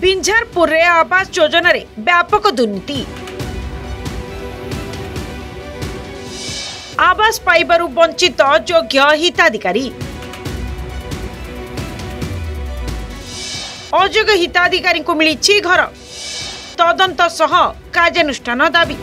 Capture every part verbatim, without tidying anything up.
बिंझारपुर रे आवास योजना रे व्यापक दुर्नीति। आवास पाइबारु वंचित योग्य हिताधिकारी। अयोग्य हिताधिकारी को मिली घर, तदंत सह कार्यानुष्ठान दाबी।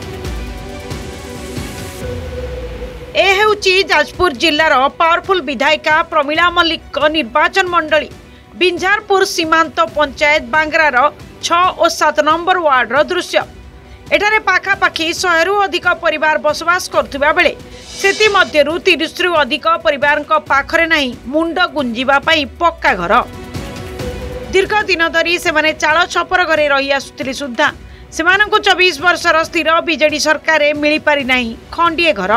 ए हेउची जाजपुर जिल्लार पावरफुल विधायिका प्रमिला मल्लिक निर्वाचन मंडली बिंझारपुर सीमांत पंचायत बांग्रार छह और सात नंबर वार्ड दृश्य। एठारे पाखापाखि शहे रु अधिक परिवार बसवास करथिबा बेले सेति मध्यरु तीस रु अधिक परिवार पाखरे नहीं मुंड गुंजिबा पई पक्का घर। दीर्घ दिन धरी सेमाने चाल छपर घरे रही आसुथिले सुद्धा सेमानकु चौबीस वर्षर स्थिर बीजेडी सरकार मिली पारि नाही खंडिए घर।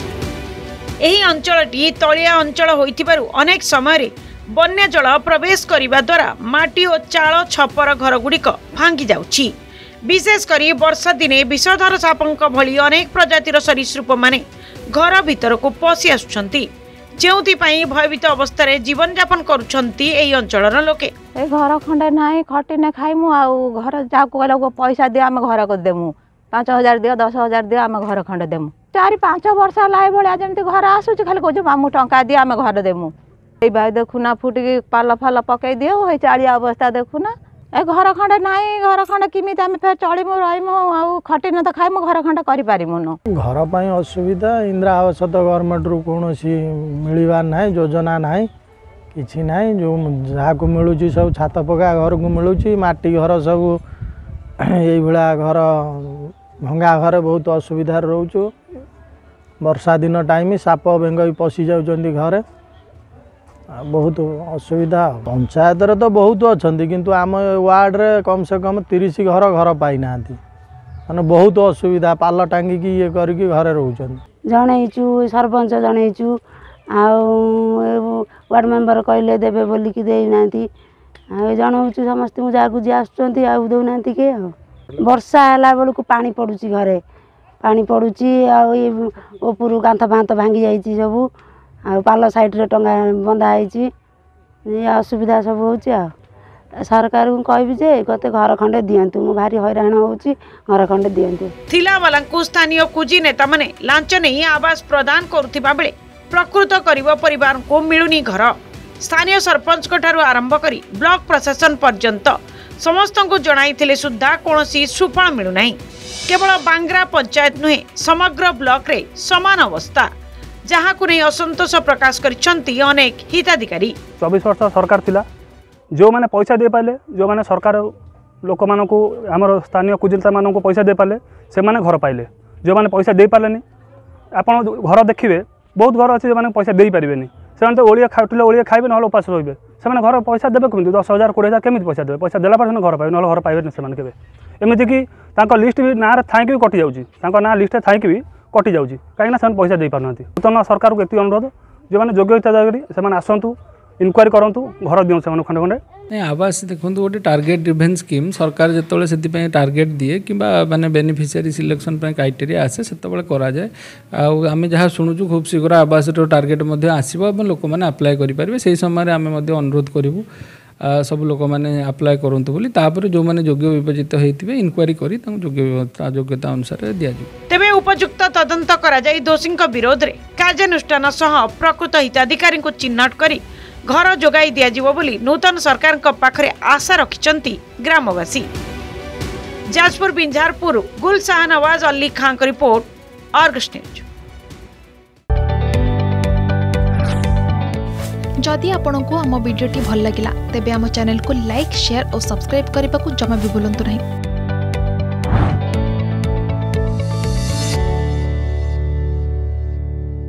एही अंचलटी तलिया अंचल होइथिबारु अनेक समय बन्या जल प्रवेश करने द्वारा माटी और चाल छपर घर गुड़िक भांगी जाउछि। विशेष करी वर्षा दिने विषधर सापंक भली अनेक प्रजातिर सरीसृप माने घर भीतर को पशि आसुछंती, जेउथिपाई भयभीत अवस्था जीवन यापन करुछंती एई अंचलर लोके। ए घर खंडे नाही खटी ने खाइमु आउ घर जाको गलो पैसा दे हम घर को देमु पाँच हजार दियो दस हजार दियो हम घर खंडे देमु। चारि पाँच वर्ष लाई भलिया जेमति घर आसुछि खाली कहू मामु टंका दियो हम घर देमु। ए भाई देखुना फुटिकी पाल फाल पकई दियो होई चालिया अवस्था देखुना। ए घर खंडे नाही घर खंडे किमिति आमे फेर चलिमु रहिमु आउ खटी न त खाइमु घर खंडे करि पारिमु न। घर पई असुविधा इंदिरा आवास तो गवर्नमेंट रु कोनोसी मिलिबा नाही योजना नाही किछि नाही। जो जहा को मिलुची सब छात पका घर को मिलुची माटी घर सब एई भला घर भंगा घर बहुत असुविधा रहउचो। वर्षा दिन टाइम साप बेंग पशि जाउचंदी घरे बहुत असुविधा। पंचायत रे तो बहुत अच्छा किंतु आम वार्ड रे कम से कम तीस घर घर पाई ना माने बहुत असुविधा पाल टांगी की ये करके घरे रहउचन। जणैचु सरपंच जणैचु आ वार्ड मेंबर कहले देबे बोली की देई नांती आ जणौचु समस्त मु जागु जे आछंती आ दउ नांती के। वर्षा हला बेलू पानी पड़ुची घरे पानी पड़ुची आ ऊपर कांथ फांथ भांगी जाइची सब आ पाल साइड रे टंगा बंधा होती ये असुविधा सब होची। आ सरकार को कहबी जे गते घर खंडे दियंतु मु भारी हैरान होची घर खंडे दियंतु। थिला वाला स्थानीय कुजी नेता माने लांच नहीं आवास प्रदान करुथिबा बेले प्रकृत करिव परिवार को मिलुनी घर। स्थानीय सरपंच को ठारू आरंभ करी ब्लॉक प्रशासन पर्यंत समस्त को जणाइथिले सुद्धा कोनोसी सुफल मिलु नाही। केवल बांग्रा पंचायत नुहे समग्र ब्लॉक रे समान अवस्था, जहाँ को नहीं असंतोष प्रकाश करिसंती अनेक हिताधिकारी। चौबीस वर्ष सरकार थिला जो माने पैसा दे पाले जो माने सरकार लोक मान को आमर स्थानीय कुजिलता मान को पैसा दे पाले से माने घर पाइले। जो माने पैसा दे पालेनी आपण घर देखिए बहुत घर अच्छे जो माने पैसा दे पारे से तो ओलिया खाउले ओलिया खाइबे ना उपास रहिबे से माने घर पैसा देबे केमिति दस हजार कोड़े हजार केमिति पैसा देबे पैसा देला पर घर पाइबे ना घर पाइबे से माने केबे एमिति कि तांको लिस्ट भी ना थाई भी कटि जाउची तांको ना लिस्ट थाई भी कटि जाउची कहीं से पैसा दे पारना। नूतन सरकार को एति अनुरोध जो मैंने योग्य हिताधिकारी से आसतु इनक्वारी करूँ घर दियो से खंडे खंडे नहीं आवास देखो गोटे टार्गेट ड्रिवेन स्कीम सरकार जो से टार्गेट दिए कि माने बेनिफिशियरी सिलेक्शन क्राइटेरिया आसे से कराए आम जहाँ शुणुचु खूब शीघ्र आवास टार्गेट आसो लोक मैंने अप्लाई करेंगे से समय आम अनुरोध करूँ सब लोक मैंने अप्लाई करूँ बोली तापर जो मैंने योग्य विवेचित होते इनक्वारी करी योग्य योग्यता अनुसार दि तेबे उपयुक्त तदंत करा जाई दोषी विरोध रे कार्यानुष्ठान सह प्रकृत हिताधिकारी को चिन्हट करी घर जोगाई दिया जिवो बोली नूतन सरकार को पाखरे आशा रखिचंती ग्रामवासी। जाजपुर बिंझारपुर गुलशाह नवाज अली खान का रिपोर्ट, आर्गस न्यूज। जदि आपंक आम भिडी भल लगा तेब आम चैनल को लाइक शेयर और सब्सक्राइब करने को जमा भी भूलु नहीं।